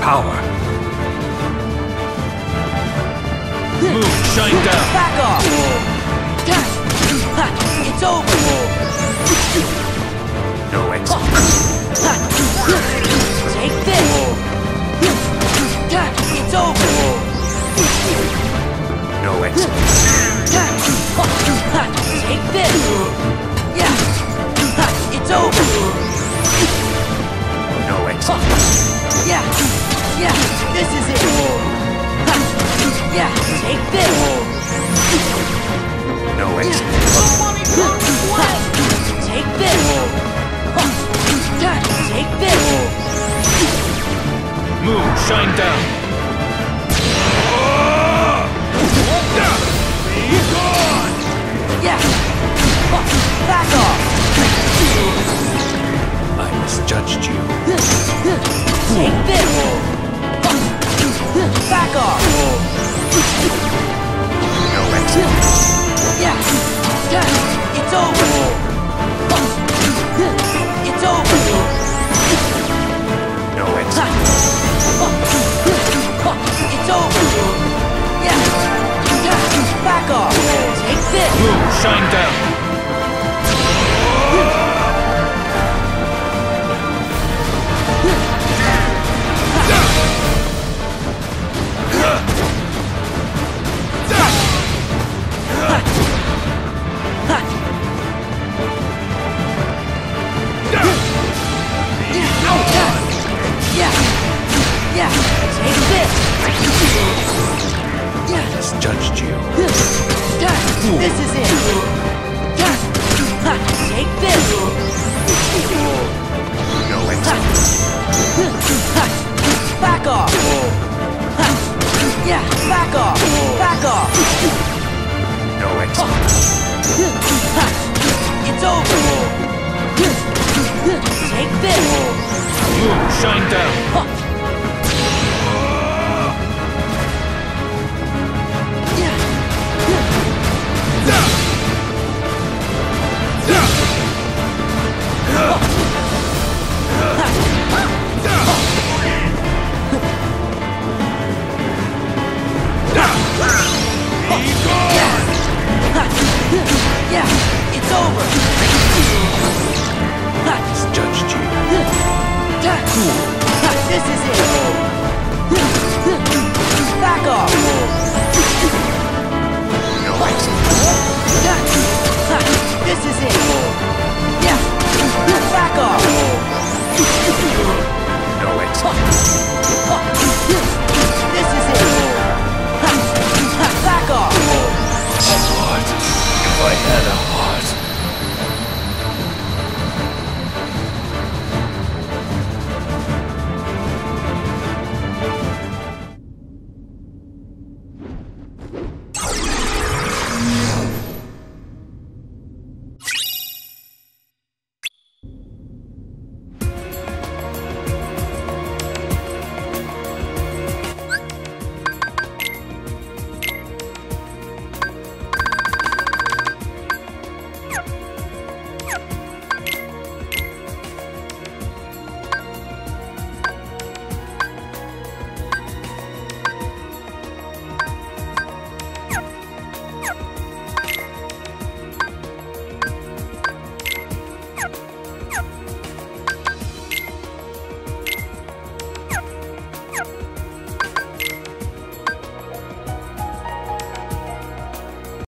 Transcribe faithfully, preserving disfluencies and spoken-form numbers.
power. Move, shine down. Back off! It's over! No exit. Take this! It's over! No exit. Take this! Yeah! It's over! No exit. Yeah! Yeah! This is it! Yeah! Take this! No exit. Take this! Take this! Move, shine down. Be gone! Yeah! Back off! I misjudged you. Take this! Back off! No exit. Yeah! It's over! It's over! No exit. It's over! Yeah! Back off! Take this! Move, shine down. Yeah! Yeah! Take this! Yeah! Misjudged you. This is it! Take this! No exit. Back off! Yeah! Back off! Back off! No exit. It's over! Take this! Move, shine down. Yeah, it's over. Misjudged you. This is it. Back off. No exit. This is it. Yeah. Back off. No exit. This is it. Back off. A heart. If I had a heart. You